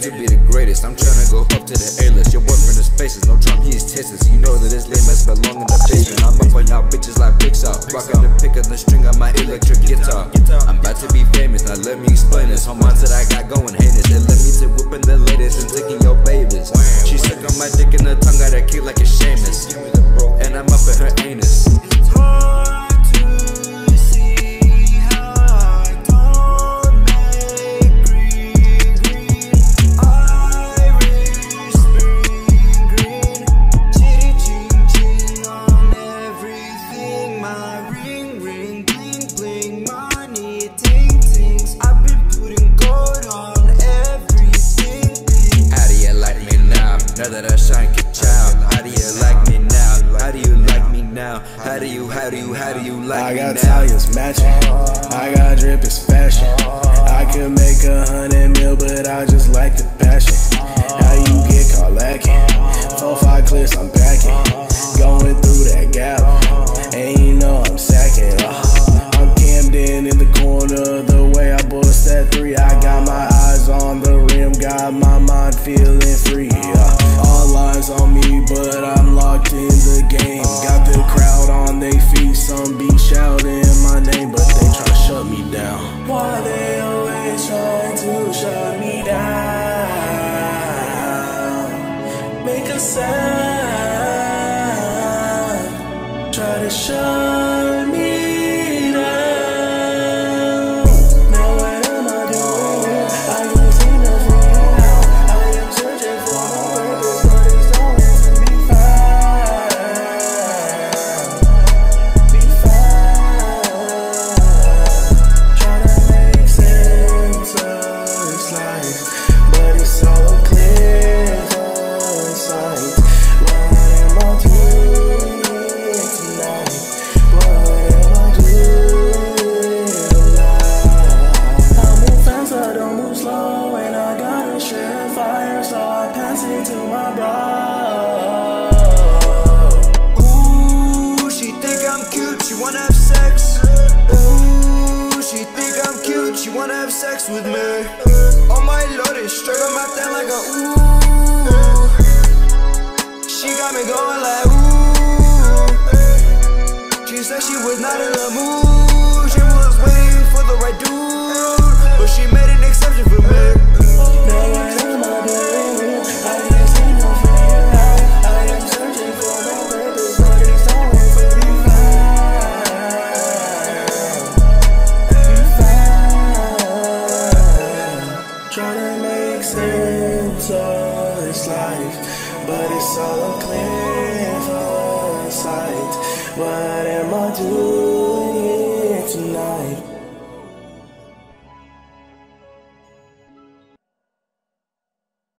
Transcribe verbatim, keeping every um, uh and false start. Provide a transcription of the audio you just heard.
to be the greatest. I'm tryna go up to the A-list. Your boyfriend is faceless, no Trump, he's tasteless. You know that his lame ass belong in the basement. I'm up on y'all bitches like Pixar, rockin' the pick of the string on my electric guitar. I'm about to be famous, now let me explain this. Whole mindset I got going heinous. It led me to whipping the latest and taking your babies. She suck on my dick and her tongue got her kick like a Seamus, and I'm up in her anus. Now that I shine, get child. How do you like me now? How do you like me now? How do you, how do you, how do you like me now? I got tires matching, I got drip, it's fashion. I could make a hundred mil, but I just like the passion. How you get caught lacking? Four, five clips, I'm packing. Going through that gap, and you know I'm sacking. uh, I'm Camden in the corner, the way I bust that three. I got my eyes on the rim, got my mind feeling free. uh, All eyes on me, but I'm locked in the game. Got the crowd on their feet, some be shouting my name, but they try to shut me down. Why they always trying to shut me down? Make a sound, try to shut me down. Now what am I doing? I can see nothing now. I am searching for my purpose, but it's always to be found. Be found. Trying to make sense of this life, but it's all clear for sight. What am I doing tonight? What am I doing tonight? I move fast, I don't move slow, and I gotta share fire, so I pass it to my bro. Ooh, she think I'm cute, she wanna have sex. Ooh, she think I'm cute, she wanna have sex with me. Oh my lord, it's straight on my thing like a ooh. She got me going like ooh. She said she was not in the mood, she was waiting for the right dude, but she made an exception for me. Now what am I doing? I can't see nothing right. I am searching for my purpose, but it's always to be found. Be found. Trying to make sense of this life, but it's all unclear for sight. What am I doing here tonight?